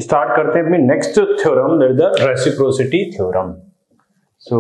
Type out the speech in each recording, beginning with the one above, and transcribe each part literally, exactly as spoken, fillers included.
Start करते हैं अपनी next theorem, that is the reciprocity theorem. So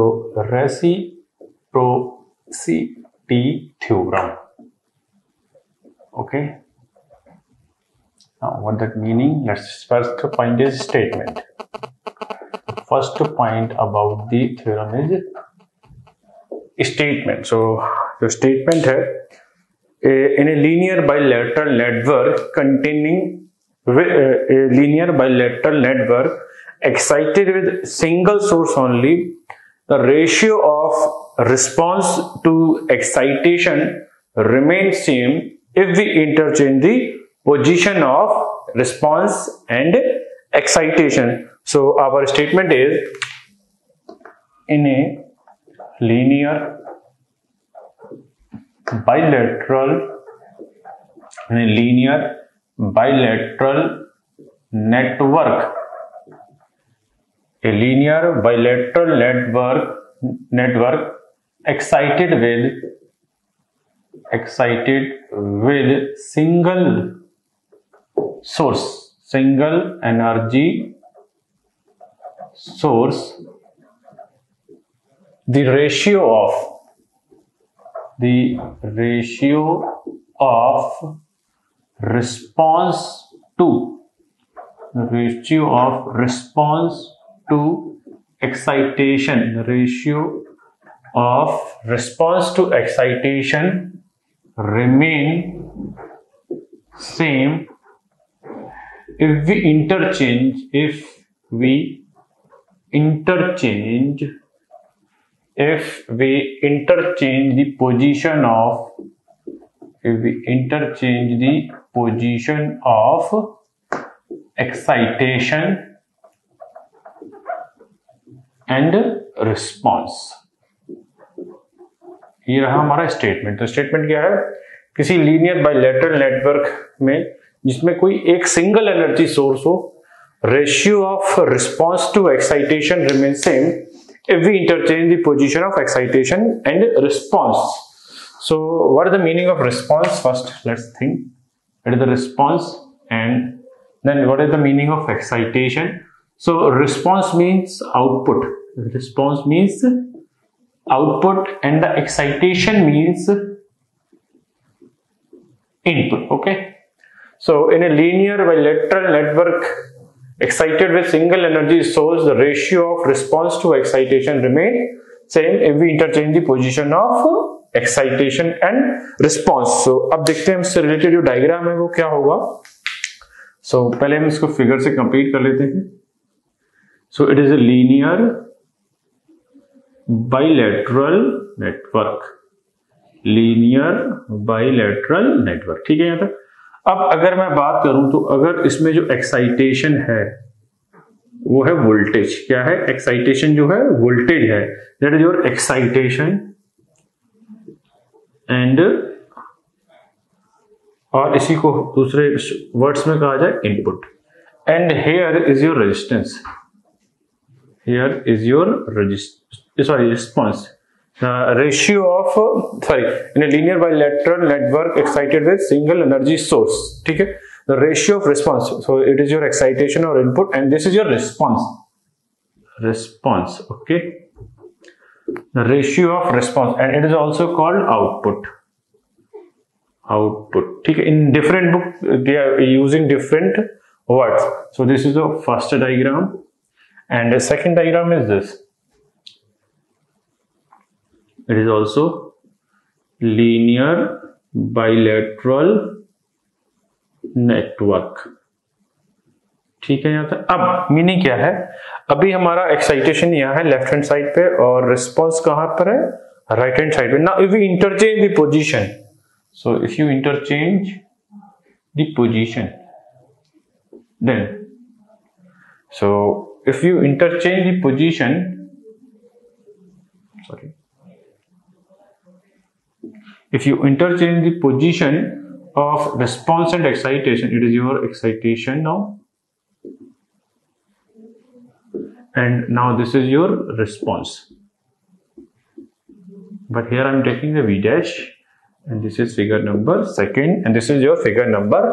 reciprocity theorem, okay, now what that meaning, let's first find a statement. First point about the theorem is statement. So the statement है in a linear bilateral network containing a linear bilateral network excited with single source only, the ratio of response to excitation remains same if we interchange the position of response and excitation. So our statement is, in a linear bilateral in a linear bilateral network a linear bilateral network network excited with excited with single source single energy source, the ratio of the ratio of response to the ratio of response to excitation the ratio of response to excitation remain same if we interchange if we interchange if we interchange the position of if we interchange the position of excitation and response। ये रहा हमारा statement. तो statement क्या है, किसी linear bilateral network में जिसमें कोई एक सिंगल एनर्जी सोर्स हो, ratio of response to excitation remain same if we interchange the position of excitation and response. So what is the meaning of response? First let's think. It is the response, and then what is the meaning of excitation? So response means output, response means output, and the excitation means input. Okay, so in a linear bilateral network excited with single energy source, the ratio of response to excitation remain same if we interchange the position of excitation and response. So अब देखते हैं इससे related जो diagram है वो क्या होगा। सो so, पहले हम इसको फिगर से कंप्लीट कर लेते हैं। So it is a linear bilateral network linear bilateral network ठीक है यहाँ तक। अब अगर मैं बात करूं तो अगर इसमें जो एक्साइटेशन है वो है वोल्टेज। क्या है? एक्साइटेशन जो है वोल्टेज है, that is your excitation, and और इसी को दूसरे वर्ड्स में कहा जाए input, and here is your resistance here is your resistance sorry response. Uh, ratio of uh, sorry in a linear bilateral network excited with single energy source, ठीक है, the ratio of response, so it is your excitation or input, and this is your response response okay, the ratio of response, and it is also called output output ठीक है। in different book they are using different words. So this is the first diagram, and the second diagram is this. It is also linear bilateral network ठीक है यहाँ तक। अब meaning क्या है, अभी हमारा एक्साइटेशन यहाँ है लेफ्ट हैंड साइड पे और रिस्पॉन्स कहाँ पर है, राइट हैंड साइड पे। Now if we interchange the position, so if you interchange the position then so if you interchange the position sorry if you interchange the position of response and excitation, it is your excitation now, and now this is your response, but here I am taking the V dash, and this is figure number second, and this is your figure number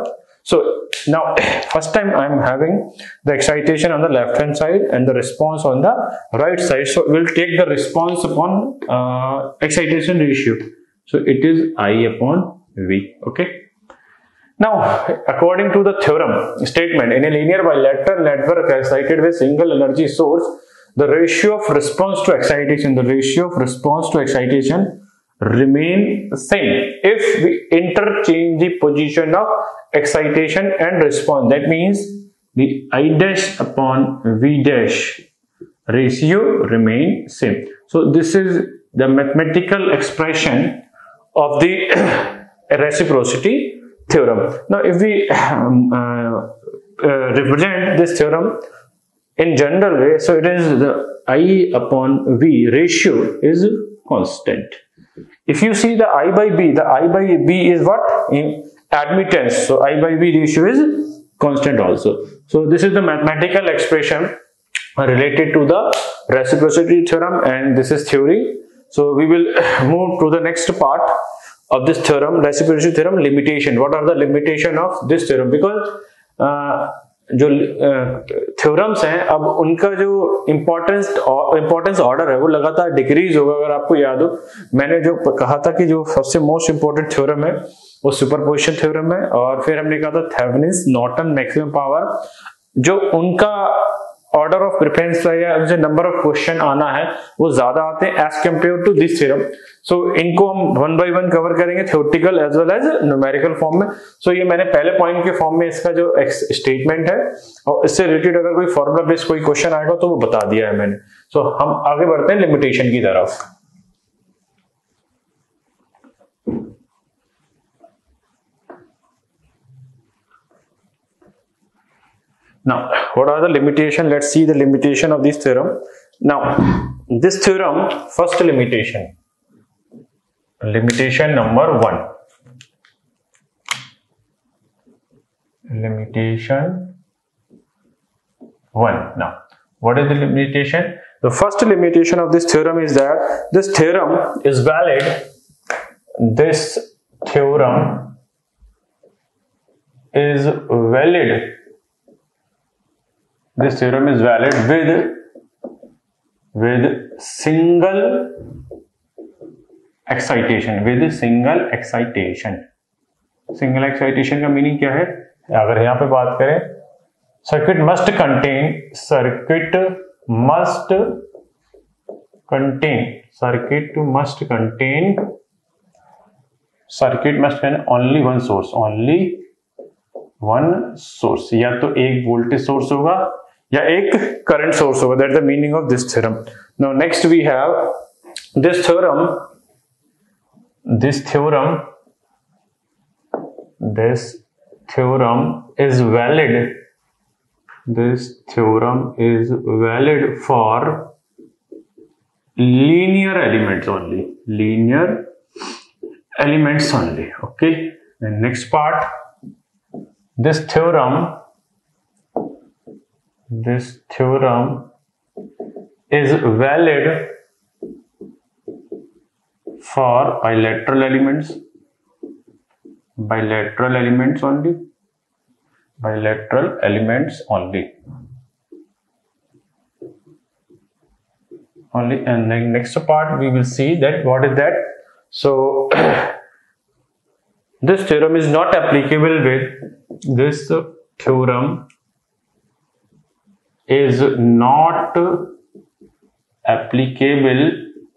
So now first time I am having the excitation on the left hand side and the response on the right side. So we'll take the response upon uh, excitation ratio. So it is I upon V. Okay. Now according to the theorem statement, in a linear bilateral network excited with single energy source, the ratio of response to excitation, the ratio of response to excitation remain same if we interchange the position of excitation and response. That means the I dash upon V dash ratio remain same. So this is the mathematical expression of the reciprocity theorem. Now if we um, uh, uh, represent this theorem in general way, so it is the I upon V ratio is constant. If you see the I by B, the I by B is what? In admittance. So I by B ratio is constant also. So this is the mathematical expression related to the reciprocity theorem, and this is theory. So we will move to the next part of this theorem, reciprocity theorem limitation. What are the limitation of this theorem? Because uh, जो theorems हैं अब उनका जो importance importance order है वो लगातार decrease होगा. अगर आपको याद हो, मैंने जो कहा था कि जो सबसे मोस्ट इंपॉर्टेंट थ्योरम है वो सुपरपोजिशन थ्योरम है, और फिर हमने कहा था थेवेनिन्स नॉर्टन मैक्सिमम पावर. जो उनका ऑर्डर ऑफ प्रेफरेंस या उनसे नंबर ऑफ क्वेश्चन आना है वो ज्यादा आते हैं as compare to this theorem. So इनको हम वन बाय वन कवर करेंगे, theoretical as well as numerical form में. सो so, ये मैंने पहले पॉइंट के फॉर्म में इसका जो स्टेटमेंट है और इससे रिलेटेड अगर कोई फॉर्मूला बेस्ड कोई क्वेश्चन आएगा तो वो बता दिया है मैंने. सो so, हम आगे बढ़ते हैं लिमिटेशन की तरफ. Now, what are the limitation? Let's see the limitation of this theorem. Now, this theorem, first limitation, limitation number one. Limitation one. Now, what is the limitation? The first limitation of this theorem is that this theorem is valid. This theorem is valid. This theorem is valid with with single excitation. With single excitation. Single excitation का meaning क्या है? अगर यहाँ पे बात करें, circuit must contain circuit must contain circuit must contain circuit must contain only one source. Only one source. या तो एक वोल्टेज सोर्स होगा या एक करंट सोर्स होगा. That is the meaning of this theorem. Now next we have this theorem this theorem this theorem is valid this theorem is valid for linear elements only. Linear elements only. Okay. Next part, this theorem this theorem is valid for bilateral elements bilateral elements only bilateral elements only only and then next part we will see that what is that. So this theorem is not applicable with this theorem is not applicable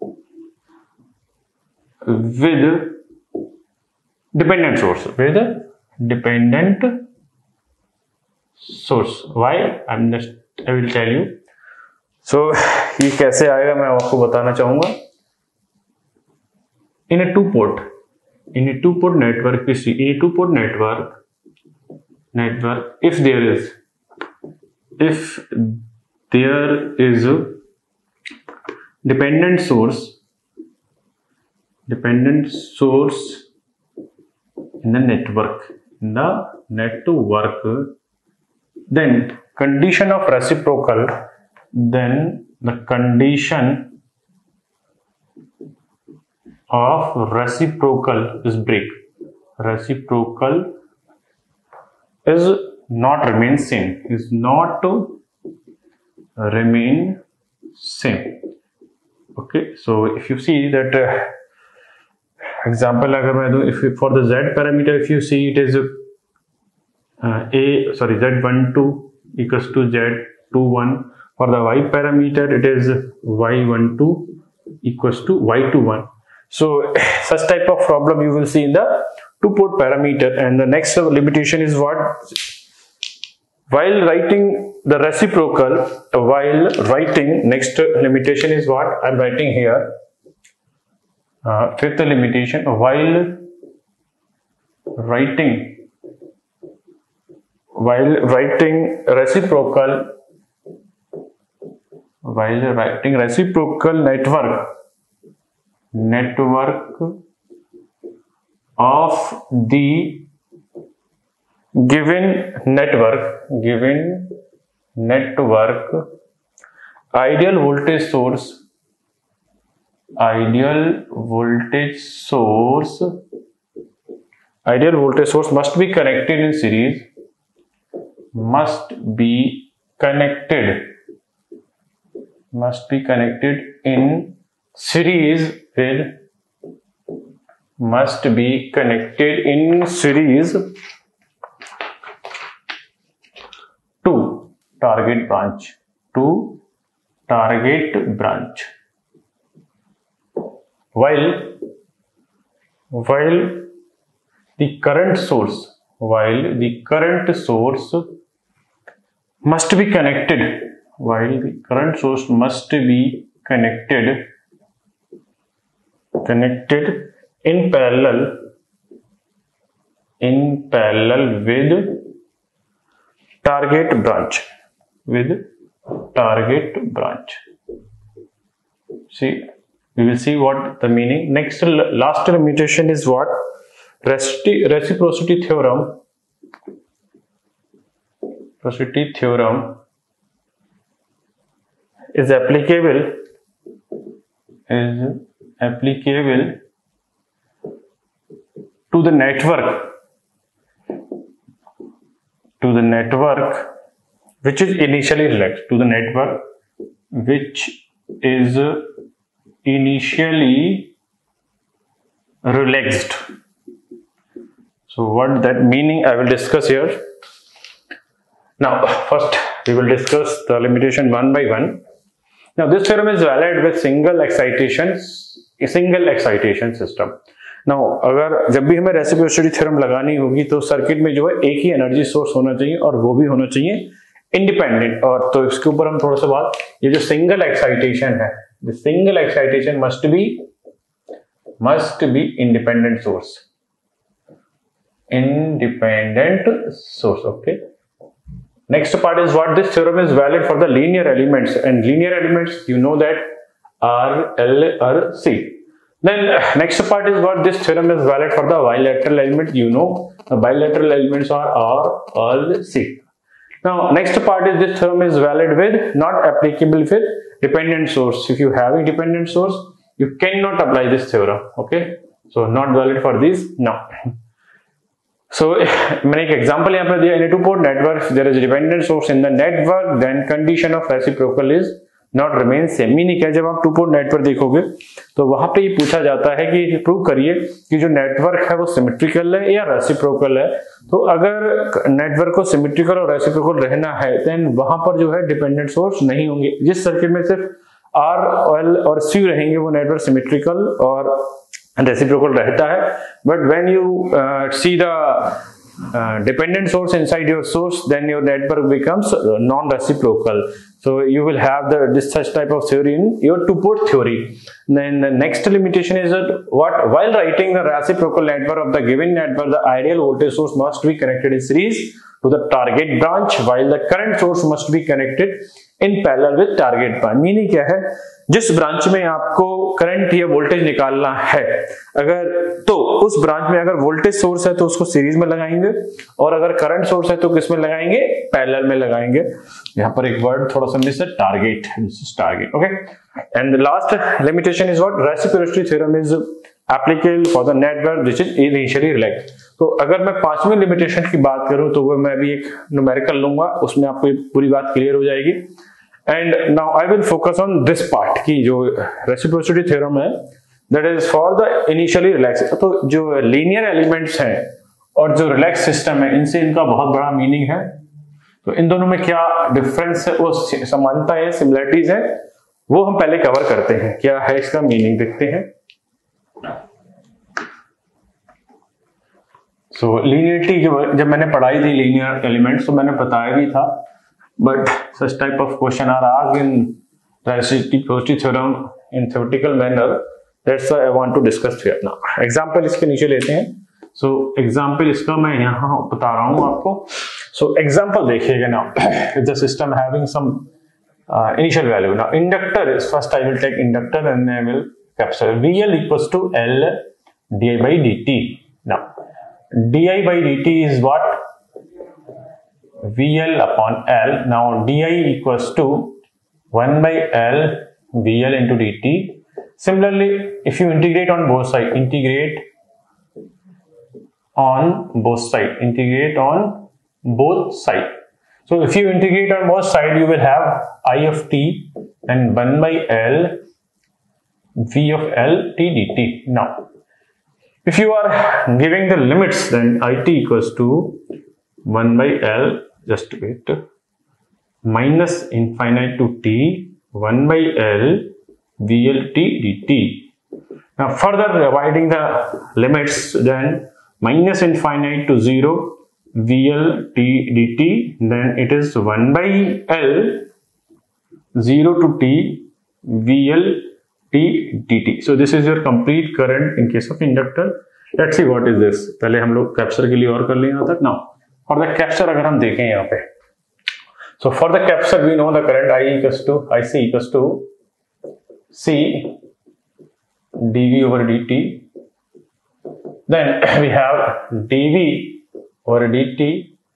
with dependent source. With dependent source. Why? I'm just I will tell you. So ये कैसे आएगा मैं आपको बताना चाहूंगा. In a two port in a two port network, in a two port network network if there is if there is a dependent source dependent source in the network in the network then condition of reciprocal then the condition of reciprocal is break. Reciprocal is not remain same, is not to remain same. Okay, so if you see that uh, example अगर मैं दूं, if for the z parameter if you see it is uh, a sorry z one two equals to z two one. For the y parameter it is y one two equals to y two one. So such type of problem you will see in the two port parameter. And the next limitation is what? While writing the reciprocal, while writing, next limitation is what I'm writing here. Uh, fifth limitation, while writing, while writing reciprocal, while writing reciprocal network, network of the given network, given network, ideal voltage source, ideal voltage source, ideal voltage source must be connected in series, must be connected, must be connected in series with, must be connected in series to target branch, to target branch. While, while the current source, while the current source must be connected, while the current source must be connected, connected in parallel, in parallel with target branch, with target branch. See, we will see what the meaning. Next, last limitation is what? Reciprocity theorem. Reciprocity theorem is applicable, is applicable to the network, to the network which is initially relaxed, to the network which is initially relaxed. So what that meaning I will discuss here. Now first we will discuss the limitation one by one. Now this theorem is valid with single excitation, a single excitation system. Now अगर जब भी हमें reciprocity theorem लगानी होगी तो circuit में जो है एक ही एनर्जी सोर्स होना चाहिए और वो भी होना चाहिए इंडिपेंडेंट. और तो इसके ऊपर हम थोड़ा सा बात, ये जो सिंगल एक्साइटेशन है, the single excitation must be must be independent source, independent source. Okay, next part is what this theorem is valid for the linear elements, and linear elements you know that R, L, R, C. Then next part is what this theorem is valid for the bilateral elements. You know the bilateral elements are R, L, C. Now next part is this theorem is valid with, not applicable with dependent source. If you have a dependent source you cannot apply this theorem. Okay, so not valid for these now. So मैंने एक example यहाँ पर दिया, in a two port network there is a dependent source in the network, then condition of reciprocal is not remain same. Meaning क्या, जब आप two port network देखोगे तो वहां पे ये पूछा जाता है कि प्रूव करिए कि जो नेटवर्क है वो सिमेट्रिकल है या रेसिप्रोकल है. तो अगर नेटवर्क को सिमेट्रिकल और रेसिप्रोकल रहना है देन वहां पर जो है डिपेंडेंट सोर्स नहीं होंगे. जिस सर्किट में सिर्फ आर, एल और सी रहेंगे वो नेटवर्क सिमेट्रिकल और reciprocal रहता है. But when you uh, see the uh, dependent source inside your source, then your network becomes uh, non-reciprocal. So you will have the this such type of theory in your two-port theory. Then the next limitation is that what, while writing the reciprocal network of the given network, the ideal voltage source must be connected in series to the target branch, while the current source must be connected in parallel with target branch. Meaning क्या है, जिस branch में आपको current या voltage निकालना है अगर तो उस ब्रांच में अगर वोल्टेज सोर्स है तो उसको सीरीज में लगाएंगे, और अगर करंट सोर्स है तो किस में लगाएंगे, पैरेलल में लगाएंगे. यहाँ पर एक वर्ड थोड़ा सा मिस है, target, this is target. Okay, and the last limitation is what, reciprocity theorem is applicable for the network which is initially relaxed. तो अगर मैं पांचवी लिमिटेशन की बात करूं तो वो मैं भी एक न्यूमेरिकल लूंगा, उसमें आपको पूरी बात क्लियर हो जाएगी. And now I will focus on this part की जो रेसिप्रोसिटी थ्योरम है, that is for the initially relax. तो जो लीनियर एलिमेंट्स हैं और जो रिलैक्स सिस्टम है, इनसे इनका बहुत बड़ा मीनिंग है. तो इन दोनों में क्या डिफरेंस है, वो समानता है, सिमिलरिटीज है, वो हम पहले कवर करते हैं. क्या है इसका मीनिंग देखते हैं. सो लीनियरिटी जब मैंने पढ़ाई थी लीनियर एलिमेंट्स तो मैंने बताया भी था, but such type of question are asked in reciprocity theorem in theoretical manner, that's why I want to discuss here now. Example इसके नीचे लेते हैं. सो so, एग्जांपल इसका मैं यहाँ बता रहा हूँ आपको. सो एग्जांपल देखिएगा now. If the system having some initial value, now inductor is first I will take inductor and I will capture V L equals to L di by dt. Now di by dt is what? V L upon L. Now di equals to one by L V L into dt. Similarly, if you integrate on both sides, integrate on both sides, integrate on both sides. So if you integrate on both sides, you will have I of t and one by L V of L t dt. Now, if you are giving the limits, then it equals to one by L, just wait, minus infinite to t, one by L V L t dt. Now, further dividing the limits, then minus infinite to zero, V L t dt, then it is one by L, zero to t, V L t dt. So this is your complete current in case of inductor. Let's see what is this. पहले हम लोग capture के लिए और कर लें यहाँ तक. Now for the capture अगर हम देखें यहाँ पे, so for the capture we know the current I equals to I C equals to C dV over dt. Then we have dV over dt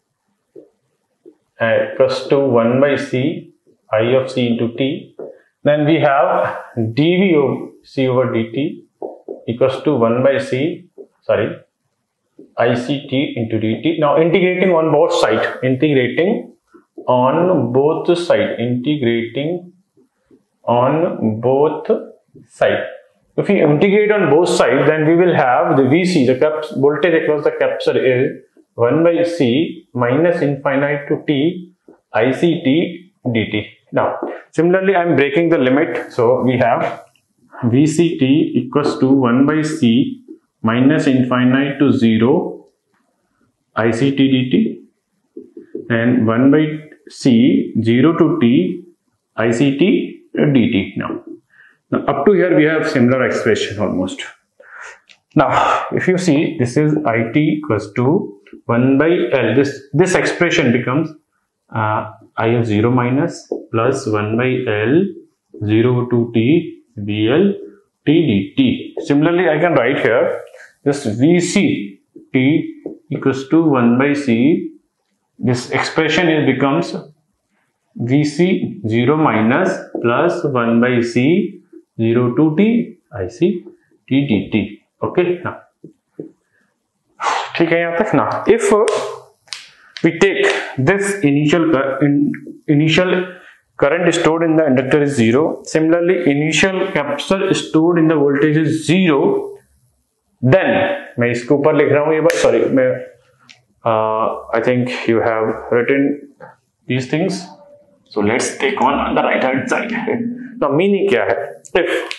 equals to one by C I of C into t. Then we have dV of C over dt equals to one by C, sorry, I C t into dt. Now integrating on both sides, integrating on both sides, integrating on both sides. If we integrate on both sides, then we will have the V C, the cap voltage across the capture is one by C minus infinite to t I C t dt. Now similarly I am breaking the limit, so we have V C t equals to one by C minus infinite to zero I C t dt and one by C zero to t I C t dt. Now, now up to here we have similar expression almost. Now if you see, this is it equals to one by L, this this expression becomes uh, I of zero minus plus one by L zero to t V L t dt. Similarly I can write here this V C t equals to one by C, this expression is becomes V C zero minus plus one by C zero to t I C t dt. Okay, now ठीक है यहाँ तक ना. If we take this initial in, initial current stored in the inductor is zero, similarly initial capacity stored in the voltage is zero, then मैं इसके ऊपर लिख रहा हूँ ये बात, sorry मैं uh, I think you have written these things, so let's take on on the right hand side. Now meaning क्या है, if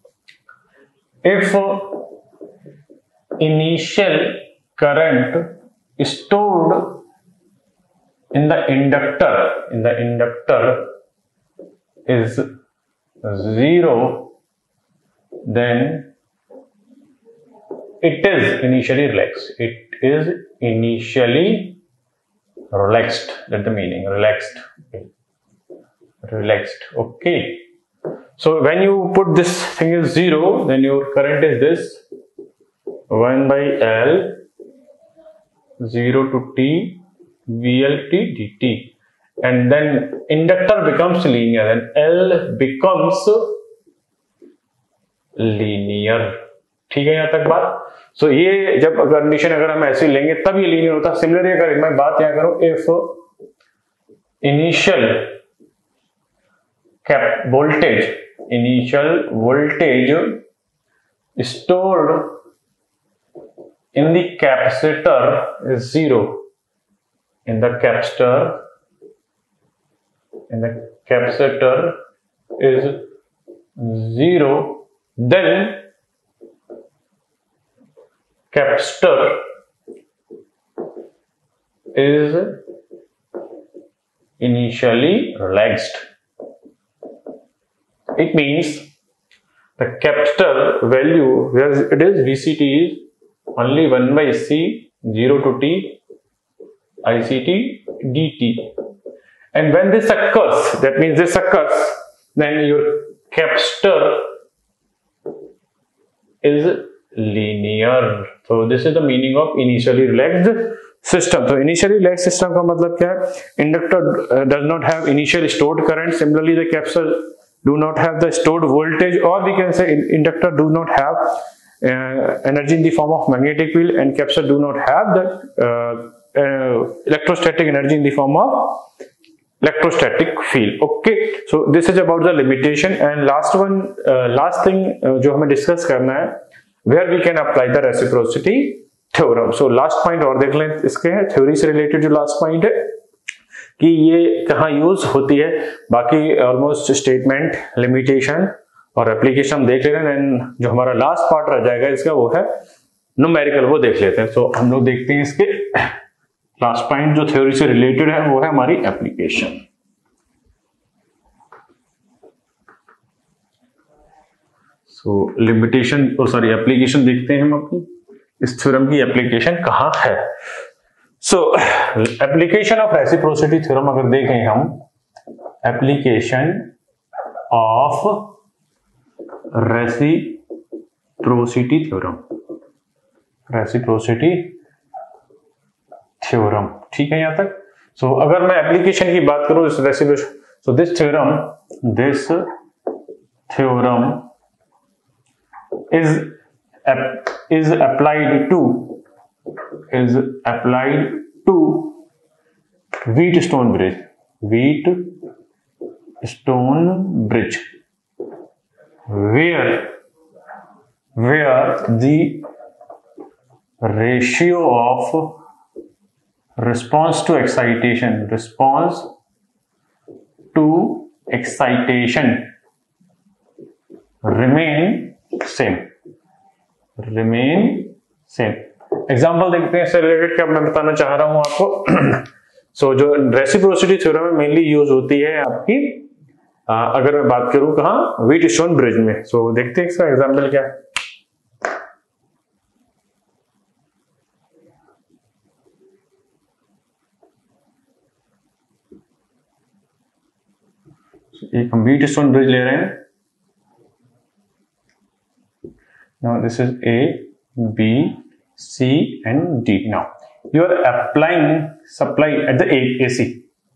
if initial current stored in the inductor in the inductor is zero, then it is initially relaxed. It is initially relaxed. That's the meaning. Relaxed. Okay. Relaxed. Okay. So when you put this thing is zero, then your current is this one by L zero to t V L t dt, and then inductor becomes linear and L becomes linear. ठीक है यहाँ तक बात। सो so, ये जब condition अगर हम ऐसे लेंगे तब ये लीनियर होता है। सिमिलरली अगर मैं बात यहाँ करूं, if initial cap voltage initial voltage stored in the capacitor is zero, in the capacitor in the capacitor is zero, then capacitor is initially relaxed. It means the capacitor value, where it is V C T is only one by C, zero to T, I C T dt. And when this occurs, that means this occurs, then your capacitor is linear. So this is the meaning of initially relaxed system. So initially relaxed system का मतलब क्या है? Inductor uh, does not have initial stored current. Similarly, the capacitor do not have the stored voltage, or we can say inductor do not have uh, energy in the form of magnetic field, and capacitor do not have the uh, uh, electrostatic energy in the form of electrostatic field. Okay, so this is about the limitation. And last one, uh, last thing uh, जो हमें discuss करना है, where we can apply the reciprocity theorem. So last point और देख लें इसके, theory से related जो last point है कि ये कहाँ यूज होती है। बाकी ऑलमोस्ट स्टेटमेंट, लिमिटेशन और एप्लीकेशन हम देख ले रहे हैं। जो हमारा लास्ट पार्ट रह जाएगा इसका वो है न्यूमेरिकल, वो देख लेते हैं। सो so, हम लोग देखते हैं इसके लास्ट पॉइंट जो थ्योरी से रिलेटेड है वो है हमारी एप्लीकेशन। सो लिमिटेशन और सॉरी एप्लीकेशन देखते हैं हम अपनी इस थ्योरम की एप्लीकेशन कहाँ है। So application of reciprocity theorem अगर देखें हम, application of reciprocity theorem, reciprocity theorem, ठीक है यहां तक। सो so, अगर मैं एप्लीकेशन की बात करूं इस reciprocity, so this theorem this theorem is is applied to is applied to Wheatstone bridge, Wheatstone bridge, where where the ratio of response to excitation, response to excitation remain same, remain same. Example देखते हैं इससे related क्या मैं बताना चाह रहा हूं आपको। सो so, जो रेसिप्रोसिटी थ्योरम में मेनली यूज होती है आपकी, आ, अगर मैं बात करूं कहां, व्हीटस्टोन ब्रिज में। सो so, देखते हैं इसका एग्जाम्पल क्या है। so, एक हम व्हीटस्टोन ब्रिज ले रहे हैं। Now this is A B C and D. Now you are applying supply at the A C.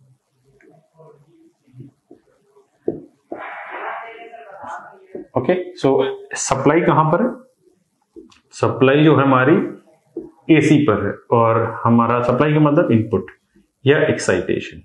Okay, so supply कहां पर है? supply जो है हमारी A C पर है, और हमारा supply का मतलब इनपुट या एक्साइटेशन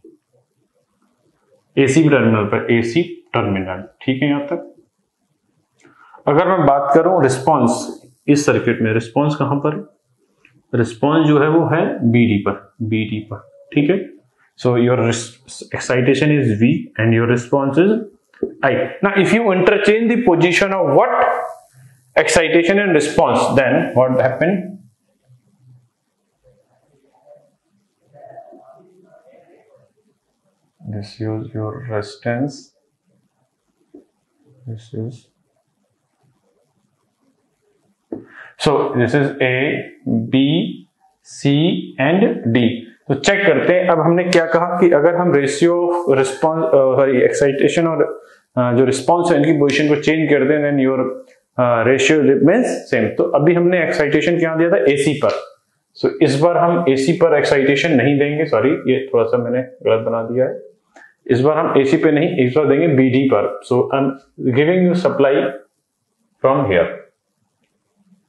A C टर्मिनल पर, A C टर्मिनल, ठीक है यहां तक। अगर मैं बात करूं रिस्पॉन्स, इस सर्किट में रिस्पॉन्स कहां पर, रिस्पॉन्स जो है वो है बीडी पर, बीडी पर, ठीक है। So your excitation is V and your response is I. Now if you interchange the position of what excitation and response, then what happen? This is your resistance, this is, so this is A, B, C and D. तो check करते हैं। अब हमने क्या कहा कि अगर हम रेशियो रिस्पॉन्स सॉरी एक्साइटेशन और uh, जो रिस्पॉन्स है इनकी पोजीशन को चेंज कर दें, then your ratio remains same. तो अभी हमने एक्साइटेशन क्या दिया था, एसी पर। सो so, इस बार हम एसी पर एक्साइटेशन नहीं देंगे, सॉरी ये थोड़ा सा मैंने गलत बना दिया है। इस बार हम एसी पे नहीं, इस बार देंगे बीडी पर। So I am giving you supply from here,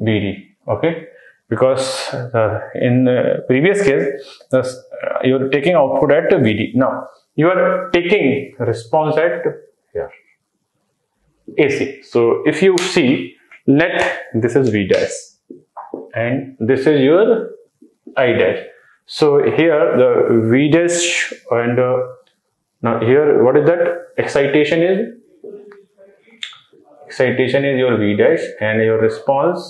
V D. Okay, because uh, in uh, previous case uh, you are taking output at V D. Now you are taking response at here A C. So if you see, let this is V dash and this is your I dash. So here the V dash and uh, now here what is that? Excitation is excitation is your V dash and your response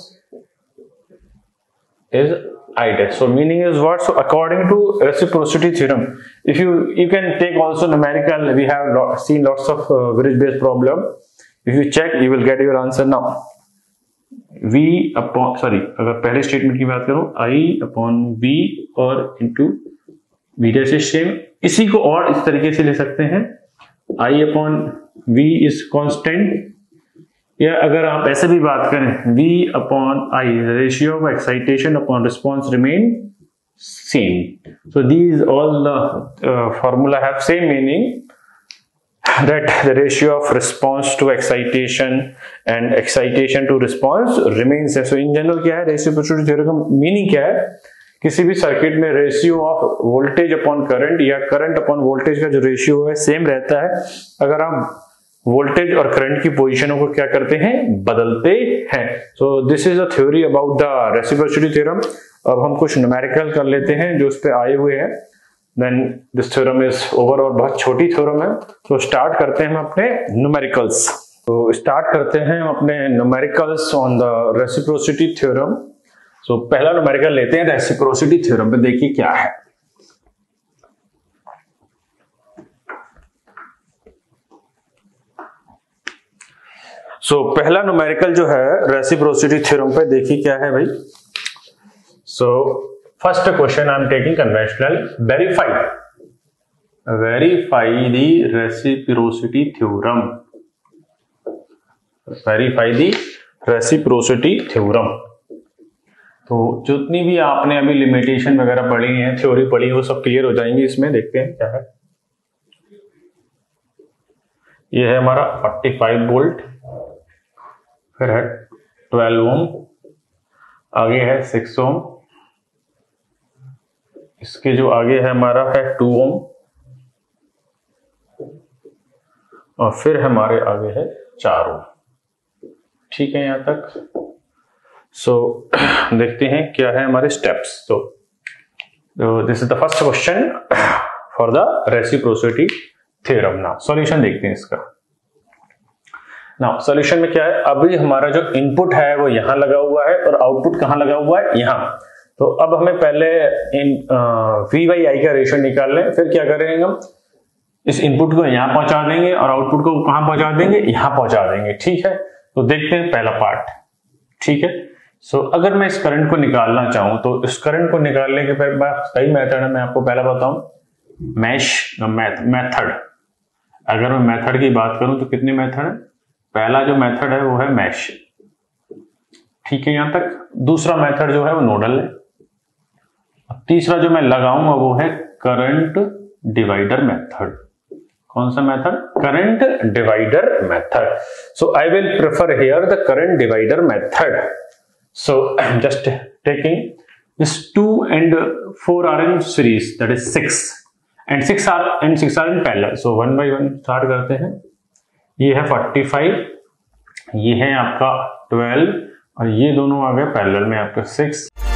is I dash. So meaning is what? So according to reciprocity theorem, if you you can take also numerical. We have lot, seen lots of uh, bridge based problem. If you check, you will get your answer now. V upon sorry अगर पहले statement की बात करूं, I upon V और into V dash is same. इसी को और इस तरीके से ले सकते हैं, I upon V is constant, या अगर आप ऐसे भी बात करें V upon I, ratio of excitation upon response remain same. So these all the uh, formula have same meaning, that the ratio of response to excitation and excitation to response remains. So in general क्या है, reciprocity theorem का meaning क्या है? किसी भी circuit में ratio of voltage upon current या current upon voltage का जो रेशियो है सेम रहता है अगर आप वोल्टेज और करंट की पोजीशनों को क्या करते हैं, बदलते हैं. So this is a theory about the reciprocity theorem. अब हम कुछ न्यूमेरिकल कर लेते हैं जो उस पे आए हुए हैं. Then this theorem is over और बहुत छोटी थ्योरम है. तो स्टार्ट करते हैं हम अपने न्यूमेरिकल्स. तो स्टार्ट करते हैं हम अपने numericals on the reciprocity theorem. So पहला न्यूमेरिकल लेते हैं रेसिप्रोसिटी थ्योरम पे. देखिए क्या है. सो so, पहला न्यूमेरिकल जो है रेसिप्रोसिटी थ्योरम पे, देखिए क्या है भाई. So first question I am taking conventional. Verify verify the reciprocity theorem. Verify the reciprocity theorem. तो जितनी भी आपने अभी लिमिटेशन वगैरह पढ़ी है, थ्योरी पढ़ी है, वो सब क्लियर हो जाएंगे इसमें. देखते हैं क्या है. ये है हमारा पैंतालीस वोल्ट, फिर है बारह ओम, आगे है छह ओम, इसके जो आगे है हमारा है दो ओम, और फिर हमारे आगे है चार ओम. ठीक है यहां तक. सो so, देखते हैं क्या है हमारे स्टेप्स. तो this is the first question for the reciprocity theorem. Now solution देखते हैं इसका. नाउ सॉल्यूशन में क्या है, अभी हमारा जो इनपुट है वो यहां लगा हुआ है और आउटपुट कहां लगा हुआ है, यहां. तो अब हमें पहले इन वी बाई आई का रेशियो निकाल लें. फिर क्या करेंगे, हम इस इनपुट को यहां पहुंचा देंगे और आउटपुट को कहां पहुंचा देंगे, यहां पहुंचा देंगे. ठीक है. तो देखते हैं पहला पार्ट. ठीक है. सो so, अगर मैं इस करंट को निकालना चाहूं तो इस करंट को निकालने के बाद सही मेथड है, मैं आपको पहला बताऊं, मैश मेथड. अगर मैं मेथड की बात करूं तो कितने मेथड है. पहला जो मेथड है वो है मैश. ठीक है यहां तक. दूसरा मेथड जो है वो नोडल है. तीसरा जो मैं लगाऊंगा वो है करंट डिवाइडर मेथड. कौन सा method, current divider method. So I will prefer here the current divider method. So I'm just taking this two and four are in series, that is six, and six are and six are in parallel. So one by one start करते हैं. ये है पैंतालीस, ये है आपका बारह और ये दोनों आ गए पैरेलल में आपका सिक्स.